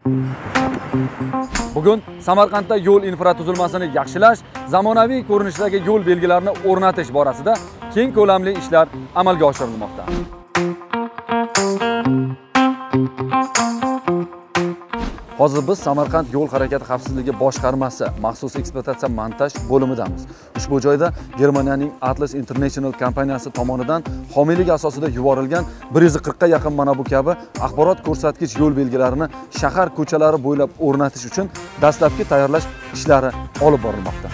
Bugun Samarqandda yo'l infratuzilmasini yaxshilash, zamonaviy ko'rinishdagi yo'l belgilarini o'rnatish borasida keng ko'lamli ishlar amalga oshirilmoqda. Hozir biz Samarqand yo'l harakati xavfsizligi boshqarmasi maxsus ekspluatatsiya montaj bo'limidamiz. Ushbu joyda Germaniyaning Atlas International kompaniyasi tomonidan homiylik asosida yuborilgan 140 ga yaqin mana bu kabi axborot ko'rsatkich yo'l belgilarini shahar ko'chalari bo'ylab o'rnatish uchun dastlabki tayyorlash ishlari olib borilmoqda.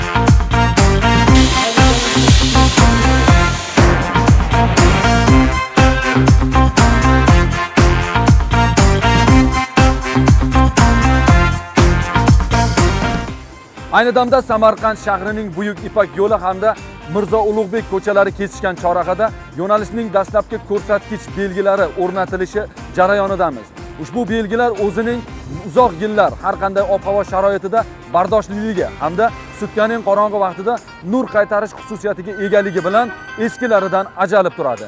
Ayni damda Samarqand shahrining Buyuk Ipak yo'li hamda Mirzo Ulug'bek ko'chalari kesishgan chorrahada yo'nalishning dastlabki ko'rsatkich belgilari o'rnatilishi jarayonidamiz. Ushbu belgilar o'zining uzoq yillar har qanday ob-havo sharoitida bardoshliligi hamda sutkaning qorong'i vaqtida nur qaytarish xususiyatiga egaligi bilan eskilaridan ajralib turadi.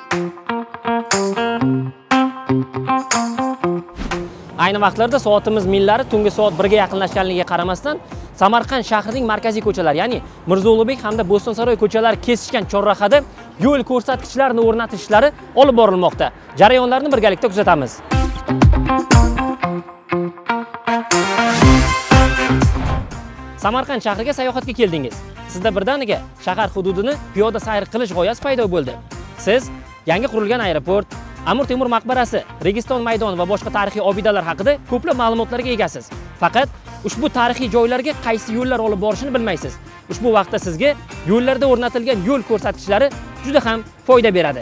Ayni vaqtlarda soatimiz millari tungi soat 1 ga yaqinlashganligiga qaramasdan Samarqand shahrining markaziy ko'chalari, ya'ni Mirzo Ulug'bek hamda Bo'stonsaroy ko'chalari kesishgan chorrahada yo'l ko'rsatkichlarini o'rnatish ishlari olib borilmoqda. Jarayonlarni birgalikda kuzatamiz. Samarqand shahriga sayohatga keldingiz. Sizda birdaniga shahar hududini piyoda sayr qilish g'oyasi paydo bo'ldi. Siz yangi qurilgan aeroport, Amir Temur maqbarasi, Registon maydoni va boshqa tarixiy obidalar haqida ko'plab ma'lumotlarga egasiz. Faqat ushbu tarixiy joylarga qaysi yo'llar olib borishini bilmaysiz. Ushbu vaqtda sizga yo'llarda o'rnatilgan yo'l ko'rsatkichlari juda ham foyda beradi.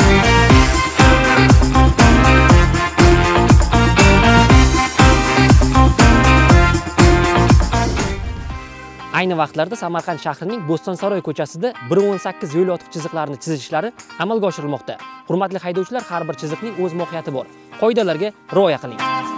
Ayni vaqtlarda Samarqand shahrining Bo'stonsaroy ko'chasida 118 yo'l yotiq chiziqlarini chizishlari amalga oshirilmoqda. Hurmatli haydovchilar, har bir chiziqning o'z mohiyati bor. Qoidalarga rioya qiling.